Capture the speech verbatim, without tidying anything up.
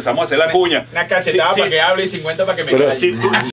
empezamos a hacer la cuña. Una cachetada Sí, para sí. que hable y cincuenta para que me Pero calle. Si tú,